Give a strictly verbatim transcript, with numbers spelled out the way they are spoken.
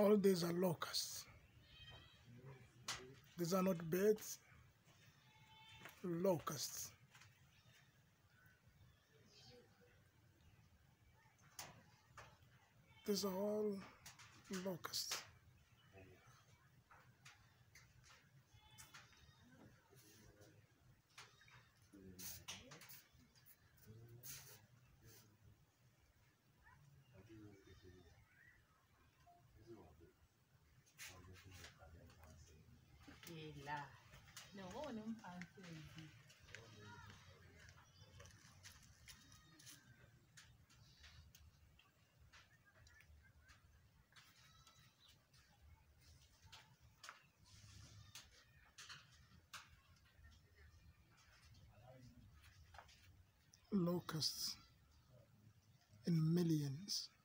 All these are locusts. These are not birds, locusts. These are all locusts. No, one of Locusts in millions.